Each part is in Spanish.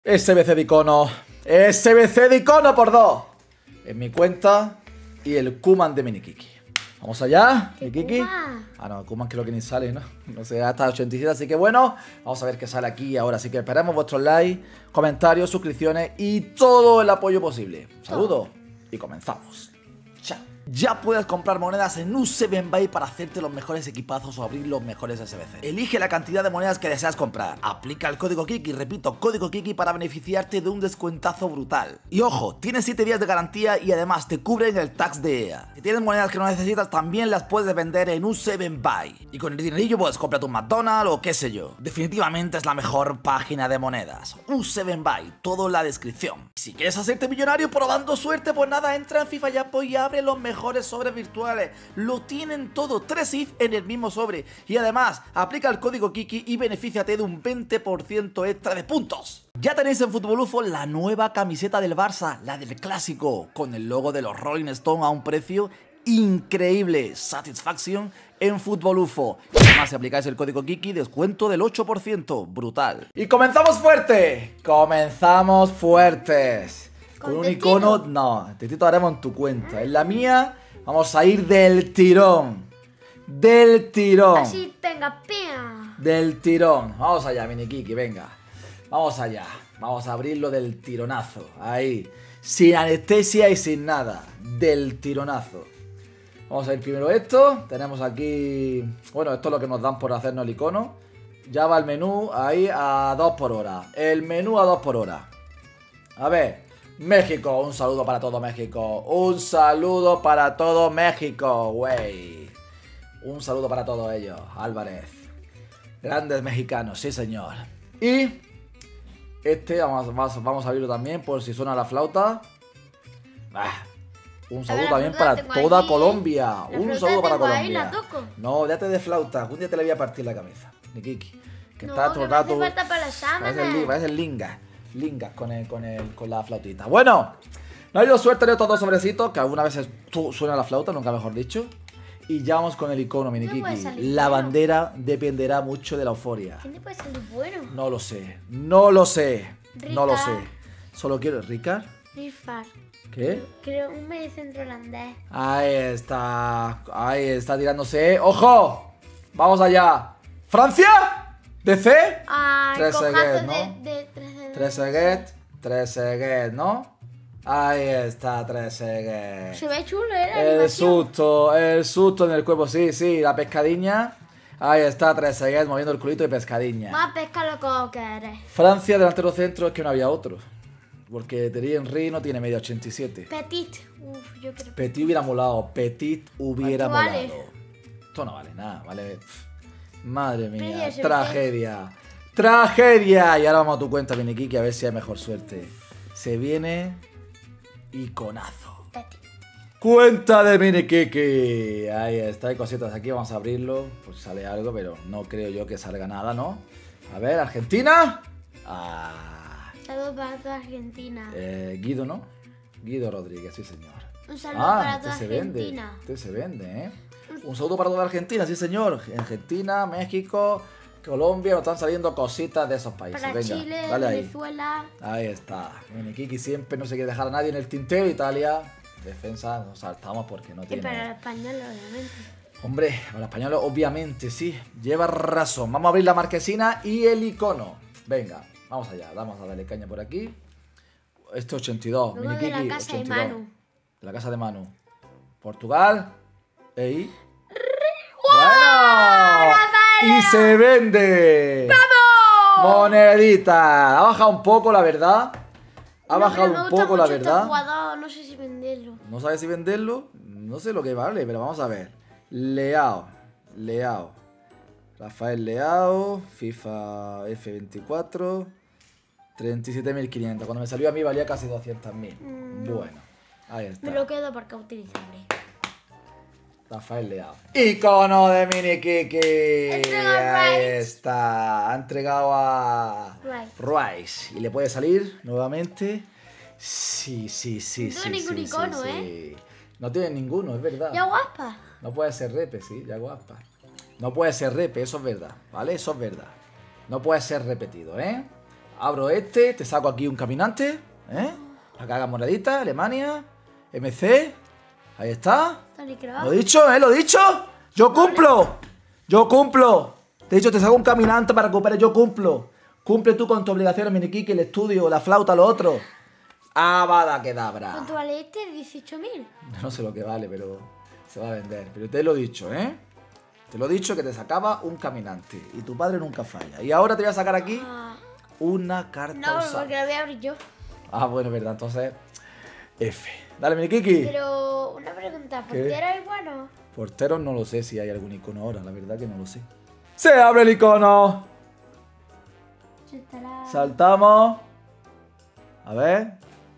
SBC de icono. SBC de icono por 2. En mi cuenta. Y el Kuman de Minikiki. Vamos allá, Minikiki. Ah, no, Kuman creo que ni sale, ¿no? No sé, hasta 87, así que bueno. Vamos a ver qué sale aquí ahora. Así que esperemos vuestros likes, comentarios, suscripciones y todo el apoyo posible. Saludos y comenzamos. Chao. Ya puedes comprar monedas en U7Buy para hacerte los mejores equipazos o abrir los mejores SBC. Elige la cantidad de monedas que deseas comprar. Aplica el código Kiki, repito, código Kiki para beneficiarte de un descuentazo brutal. Y ojo, tienes 7 días de garantía y además te cubren el tax de EA. Si tienes monedas que no necesitas, también las puedes vender en U7Buy. Y con el dinerillo puedes comprar un McDonald's o qué sé yo. Definitivamente es la mejor página de monedas. U7Buy, todo en la descripción. Si quieres hacerte millonario probando suerte, pues nada, entra en FIFA Jackpot y abre los mejores sobres virtuales. Lo tienen todo, 3 IF en el mismo sobre. Y además, aplica el código Kiki y benefíciate de un 20% extra de puntos. Ya tenéis en Fútbol UFO la nueva camiseta del Barça, la del clásico, con el logo de los Rolling Stones a un precio increíble. Satisfaction en Fútbol UFO. Y además, si aplicáis el código Kiki, descuento del 8%. Brutal. Y comenzamos fuerte. Comenzamos fuertes. Con un icono, no, Titito haremos en tu cuenta. En la mía, vamos a ir del tirón. Del tirón. Así tenga pena. Del tirón. Vamos allá, Minikiki, venga. Vamos allá. Vamos a abrirlo del tironazo. Ahí. Sin anestesia y sin nada. Del tironazo. Vamos a ir primero esto. Tenemos aquí... Bueno, esto es lo que nos dan por hacernos el icono. Ya va el menú ahí a 2 por hora. El menú a 2 por hora. A ver... México, un saludo para todo México. Un saludo para todo México, güey. Un saludo para todos ellos, Álvarez. Grandes mexicanos, sí señor. Y este vamos a abrirlo también por si suena la flauta. Un saludo también para toda Colombia. Un saludo para Colombia. No, déjate de flauta. Un día te le voy a partir la cabeza, Nikiki. Que no, está todo el rato. Parece el linga. Lingas con la flautita. Bueno, no ha habido suerte en estos 2 sobrecitos, que algunas veces suena la flauta, nunca mejor dicho. Y ya vamos con el icono, Minikiki. La bandera dependerá mucho de la euforia. ¿Quién te puede salir bueno? No lo sé. No lo sé. Ricard. No lo sé. Solo quiero... ¿Ricard? Rifar. ¿Qué? Creo un mediocentro holandés. Ahí está. Ahí está tirándose. ¡Ojo! Vamos allá. ¿Francia? ¿DC? Ah, 13 get, ¿no? de 13 get, ¿no? Ahí está, 13 get. Se ve chulo, ¿eh? El susto en el cuerpo, sí, la pescadiña. Ahí está, 13 get, moviendo el culito y pescadiña. Más pesca lo que eres. Francia, delantero centro, es que no había otro. Porque Thierry Henry no tiene media 87. Petit. Uf, yo creo. Petit hubiera molado, Petit hubiera molado. Vale. Esto no vale nada, vale. Madre mía, Pero tragedia. ¡Tragedia! Y ahora vamos a tu cuenta, Minikiki, a ver si hay mejor suerte. Se viene... iconazo. Cuenta de Minikiki. Ahí está, hay cositas aquí, vamos a abrirlo. Pues sale algo, pero no creo yo que salga nada, ¿no? A ver, ¿Argentina? Saludos para toda Argentina. Guido, ¿no? Guido Rodríguez, sí señor. Un saludo para toda se Argentina. vende. Este se vende, ¿eh? Un saludo para toda Argentina, sí señor. Argentina, México, Colombia, nos están saliendo cositas de esos países. Para venga, Chile, dale Venezuela. Ahí está. Minikiki siempre no se quiere dejar a nadie en el tintero. Italia, defensa, nos saltamos porque no Y tiene... para el español, obviamente. Hombre, para el español obviamente, sí. Lleva razón. Vamos a abrir la marquesina y el icono. Venga, vamos allá. Vamos a darle caña por aquí. Este 82. Luego Minikiki, de la casa 82. de Manu. De la casa de Manu. Portugal. ¡Bueno! ¡Y se vende! ¡Vamos! ¡Monedita! Ha bajado un poco, la verdad. Ha bajado un poco, la verdad. Este jugador, no sé si venderlo. ¿No sabes si venderlo? No sé lo que vale, pero vamos a ver. Leao. Rafael Leao. FIFA F24. 37.500. Cuando me salió a mí valía casi 200.000. Bueno, ahí está. Me lo quedo porque es utilizable. Rafael Leao. Icono de Minikiki. Ahí Rice. está. Ha entregado a Rice. Y le puede salir nuevamente. Sí. No tiene ningún icono, ¿eh? No tiene ninguno, es verdad. Ya guapa. No puede ser repe, sí, ya guapa. No puede ser repe, eso es verdad, ¿vale? Eso es verdad. No puede ser repetido, ¿eh? Abro este, te saco aquí un caminante, ¿eh? Para que haga moradita, Alemania, MC. Ahí está. Lo he dicho, ¿eh? Lo he dicho. Yo cumplo. Yo cumplo. Te he dicho, te saco un caminante para recuperar. Yo cumplo. Cumple tú con tu obligación, Minikiki, el estudio, la flauta, lo otro. Avada Kedavra. ¿Cuánto vale este? 18.000. No sé lo que vale, pero se va a vender. Pero te lo he dicho, ¿eh? Te lo he dicho que te sacaba un caminante. Y tu padre nunca falla. Y ahora te voy a sacar aquí una carta No, usada. porque la voy a abrir yo. Ah, bueno, es verdad. Entonces, F. Dale, Minikiki. Pero una pregunta, ¿portero es bueno? Porteros no lo sé si hay algún icono ahora. La verdad que no lo sé. ¡Se abre el icono! Saltamos. A ver.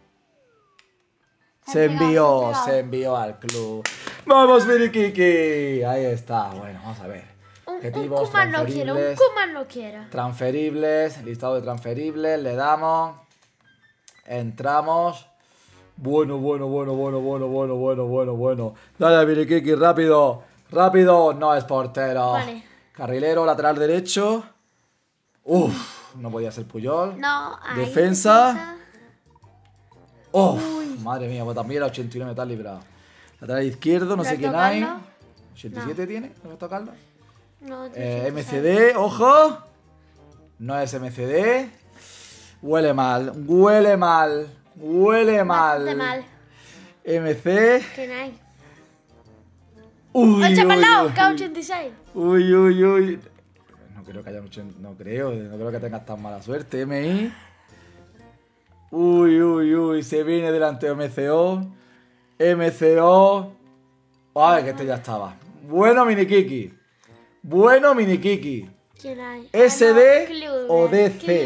Se envió al club. ¡Vamos, Minikiki! Ahí está. Bueno, vamos a ver. Un Kuman no quiero, un Kuman no quiero. Transferibles, listado de transferibles, le damos. Entramos. Bueno. Dale, Minikiki, rápido. Rápido. No es portero. Vale. Carrilero, lateral derecho. Uf, no podía ser Puyol. No, ahí, defensa. ¡Oh! Madre mía, pues también era 89 metal librado. Lateral izquierdo, no sé quién hay. 87 tiene, Roberto Carlos. No, MCD, ojo. No es MCD. Huele mal. Bastante mal. MC. ¿Quién hay? Uy, ¡Echa para el lado! K86. Uy. No creo que haya mucho. No creo que tengas tan mala suerte. MI. Uy. Se viene delante MCO. Ay, que este ya estaba. Bueno, Minikiki. ¿Quién hay? SD o DC.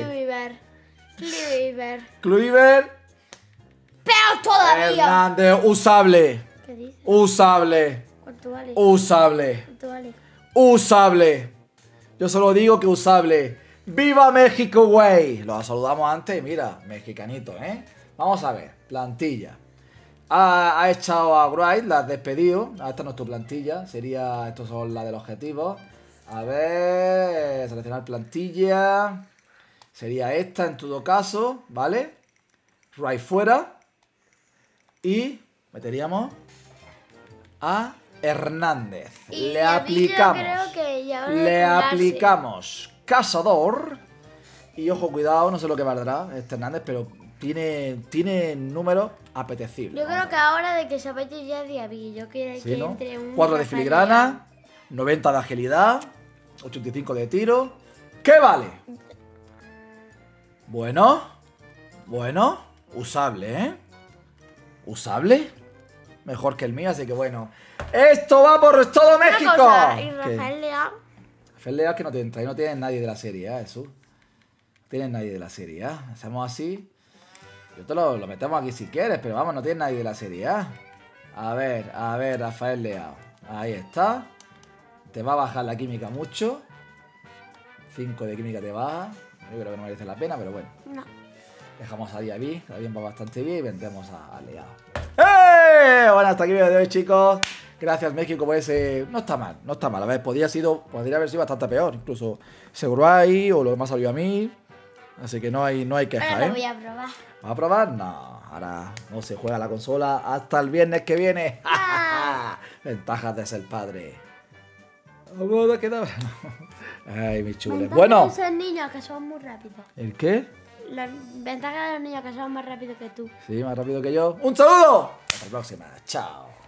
Kluivert. ¡Peor todavía! Hernández, usable. ¿Qué dices? Usable. ¿Cuánto vale? Usable. ¿Cuánto vale? Usable. Yo solo digo que usable. ¡Viva México, güey! Lo saludamos antes y mira, mexicanito, ¿eh? Vamos a ver, plantilla. Ha echado a Wright, la has despedido. Esta no es tu plantilla, estos son las del objetivo. A ver, seleccionar plantilla. Sería esta en todo caso, ¿vale? Wright fuera. Y meteríamos a Hernández. Y Le aplicamos. Creo que ya Le aplicamos Cazador. Y ojo, cuidado, no sé lo que valdrá este Hernández, pero tiene números apetecibles. Yo creo que ahora de que se vaya ya Diaby, yo quiero ¿Sí, que no? entre un 4 de filigrana, 90 de agilidad, 85 de tiro. ¿Qué vale? Bueno, usable, ¿eh? Usable. Mejor que el mío, así que bueno. ¡Esto va por todo México! Cosa, ¿y Rafael Leao? Rafael Leao que no te entra, y no tienes nadie de la serie A, Jesús. No tienes nadie de la serie A. Hacemos así. Yo te lo metemos aquí si quieres, pero vamos, no tienes nadie de la serie A. A ver, Rafael Leao. Ahí está. Te va a bajar la química mucho. 5 de química te baja. Yo creo que no merece la pena, pero bueno. No. Dejamos a Diaby, también va bastante bien, y vendemos a Leao. ¡Eh! Bueno, hasta aquí el vídeo de hoy, chicos. Gracias, México, por ese... No está mal. A ver, podría haber sido bastante peor. Incluso Seguray o lo que me ha salido a mí. Así que no hay queja, Ahora lo voy a probar. ¿Vas a probar? No. Ahora no se juega la consola hasta el viernes que viene. Ventajas de ser padre. ¿Cómo te quedaba? Ay, mi chule. Bueno. Esos niños que son muy rápidos. ¿El qué? La ventaja de los niños que son más rápidos que tú. Sí, más rápido que yo. ¡Un saludo! Hasta la próxima. Chao.